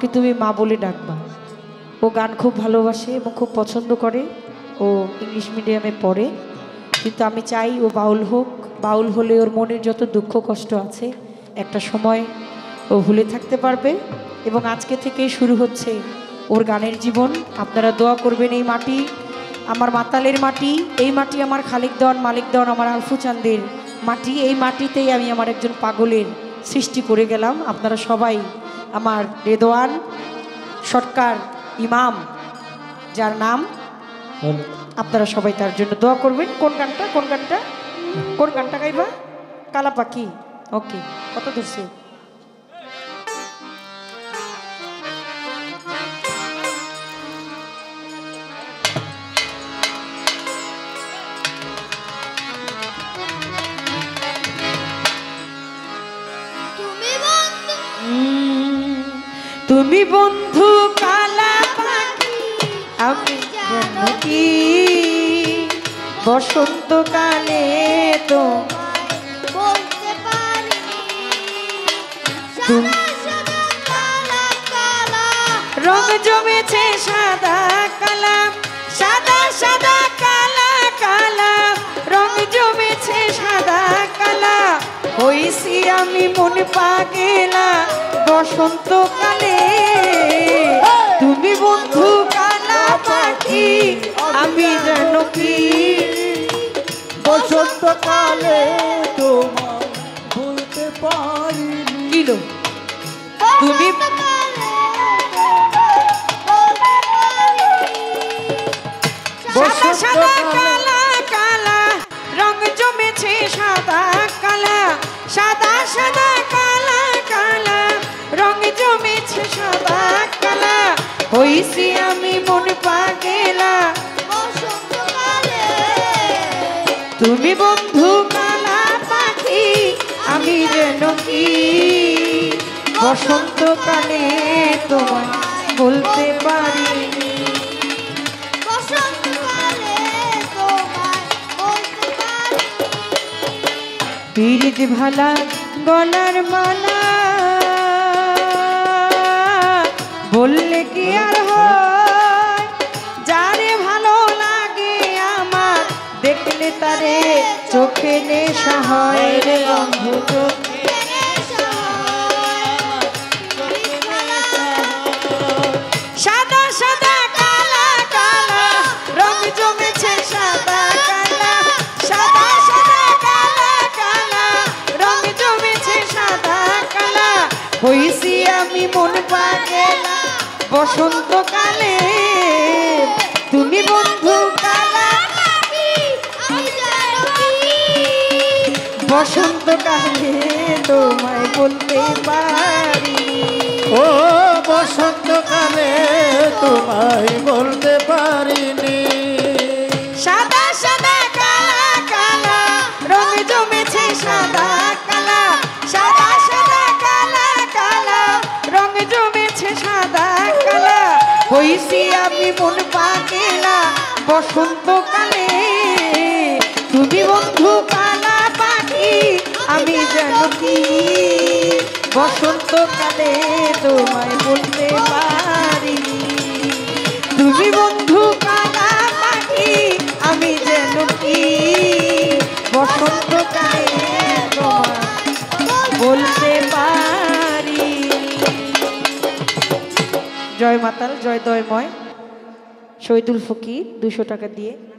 তুমি মা বলে ডাকবা। ও গান খুব ভালোবাসে এবং খুব পছন্দ করে। ও ইংলিশ মিডিয়ামে পড়ে, কিন্তু আমি চাই ও বাউল হোক। বাউল হলে ওর মনের যত দুঃখ কষ্ট আছে একটা সময় ও ভুলে থাকতে পারবে। এবং আজকে থেকেই শুরু হচ্ছে ওর গানের জীবন। আপনারা দোয়া করবেন। এই মাটি আমার মাতালের মাটি, এই মাটি আমার খালিক দেওয়ান মালিক দেওয়ান আমার আলফু চান্দের মাটি। এই মাটিতেই আমি আমার একজন পাগলের সৃষ্টি করে গেলাম। আপনারা সবাই আমার রেদওয়ান সরকার ইমাম, যার নাম, আপনারা সবাই তার জন্য দোয়া করবেন। কোন গানটা কোন গানটা কোন গানটা গাইবা? কালা পাখি। ওকে, কত ধরছে? তুমি বন্ধু কালা পাখি, আমি জানো কি বসন্তকালে তো বলতে পারি রং জমেছে সাদা কালা, সাদা সাদা কালা কালা রং জমেছে সাদা কালা। হইছি আমি মন পাগেলা বসন্তকালে। তুমি বন্ধু কালা পাখি, আমি জানো কি বসন্তকালে তোমায় ভুলতে পারিনি। কিলো তুমি সাদা সাদা কালা কালা রং জমেছে সাদা কালা, সাদা সাদা কালা কালা রং জমেছে সাদা কালা। হইছি আমি মন পাগেলা বসন্তকালে। তুমি বন্ধু কালা পাখি, আমি যেন কি বসন্তকালে তোমায় বলতে পারিনি। পীড়িত ভালা গলার মালা বললে কি আর হয়? যারে ভালো লাগে আমার দেখলে তারে চোখে নেশা হয় রে বন্ধু। সাদা সাদা কালা কালা রং জমেছে সাদা কালা, সাদা সাদা কালা কালা রং জমেছে সাদা কালা। হইছি আমি মন পাগেলা বসন্তকালে। তুমি বন্ধু কালা পাখি, আমি জানো কি বসন্তকালে তোমায় বলতে পারি। ও বসন্তকালে তোমায় বলতে পারিনি। সাদা সাদা কালা কালা রং জমেছে সাদা কালা, সাদা সাদা কালা কালা রং জমেছে সাদা কালা। হইছি আমি মন পাগেলা বসন্তকালে। তুমি বন্ধু কালা পাখি, আমি জানো কি বসন্তকালে তোমায় বলতে পারিনি। তুমি বন্ধু কালা পাখি, আমি যেন কি বসন্তকালে তোমায় বলতে পারি। জয় মাতাল, জয় দয়ময়। শহীদুল ফকির 200 টাকা দিয়ে।